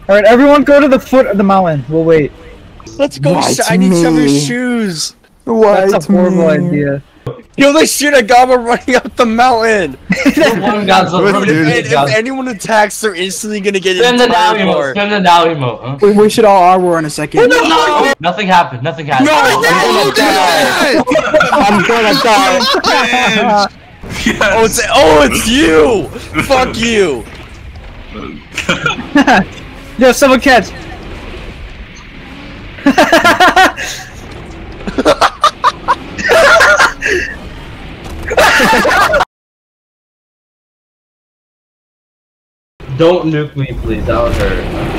Alright, everyone go to the foot of the mountain. We'll wait. Let's go shine each other's shoes. That's a horrible idea. Yo, the SHINAGAWA running up the mountain! If anyone attacks, they're instantly gonna get Spin the now emote. Spin the now emote. We should all R-war in a second. No! Nothing happened. Nothing happened. No! I'm gonna die. Yes. Oh, it's you! Fuck you! Yo, someone catch! Don't nuke me, please. That would hurt.